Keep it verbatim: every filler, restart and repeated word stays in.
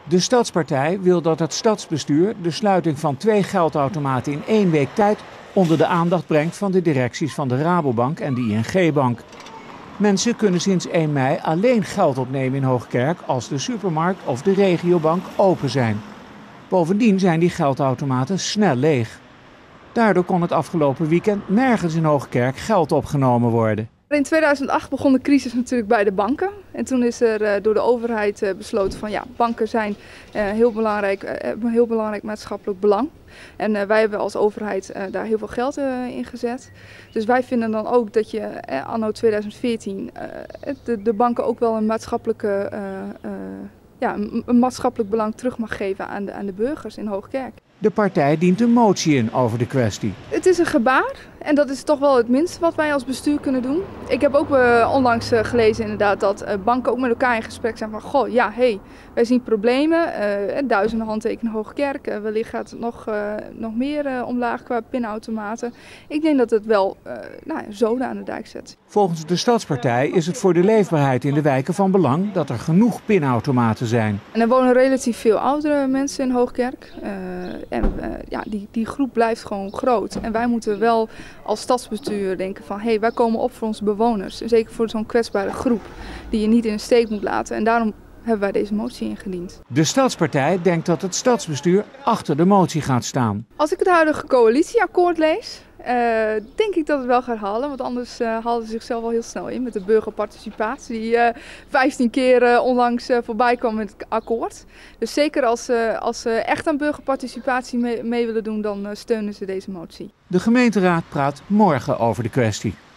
De Stadspartij wil dat het stadsbestuur de sluiting van twee geldautomaten in één week tijd onder de aandacht brengt van de directies van de Rabobank en de I N G-bank. Mensen kunnen sinds één mei alleen geld opnemen in Hoogkerk als de supermarkt of de regiobank open zijn. Bovendien zijn die geldautomaten snel leeg. Daardoor kon het afgelopen weekend nergens in Hoogkerk geld opgenomen worden. In tweeduizend acht begon de crisis natuurlijk bij de banken. En toen is er uh, door de overheid uh, besloten van ja, banken zijn uh, heel belangrijk, uh, hebben een heel belangrijk maatschappelijk belang. En uh, wij hebben als overheid uh, daar heel veel geld uh, in gezet. Dus wij vinden dan ook dat je uh, anno tweeduizend veertien uh, de, de banken ook wel een maatschappelijke, uh, uh, ja, een, een maatschappelijk belang terug mag geven aan de, aan de burgers in Hoogkerk. De partij dient een motie in over de kwestie. Het is een gebaar en dat is toch wel het minste wat wij als bestuur kunnen doen. Ik heb ook uh, onlangs uh, gelezen inderdaad dat uh, banken ook met elkaar in gesprek zijn van goh, ja, hé, hey, wij zien problemen, uh, duizenden handtekenen Hoogkerk, uh, wellicht gaat het nog, uh, nog meer uh, omlaag qua pinautomaten. Ik denk dat het wel uh, nou, zoden aan de dijk zet. Volgens de Stadspartij is het voor de leefbaarheid in de wijken van belang dat er genoeg pinautomaten zijn. En er wonen relatief veel oudere mensen in Hoogkerk. Uh, En uh, ja, die, die groep blijft gewoon groot. En wij moeten wel als stadsbestuur denken van hé, hey, wij komen op voor onze bewoners. En zeker voor zo'n kwetsbare groep die je niet in de steek moet laten. En daarom hebben wij deze motie ingediend. De Stadspartij denkt dat het stadsbestuur achter de motie gaat staan. Als ik het huidige coalitieakkoord lees, uh, denk ik dat het wel gaat halen. Want anders uh, haalden ze zichzelf wel heel snel in met de burgerparticipatie. Die uh, vijftien keer uh, onlangs uh, voorbij kwam met het akkoord. Dus zeker als, uh, als ze echt aan burgerparticipatie mee, mee willen doen, dan uh, steunen ze deze motie. De gemeenteraad praat morgen over de kwestie.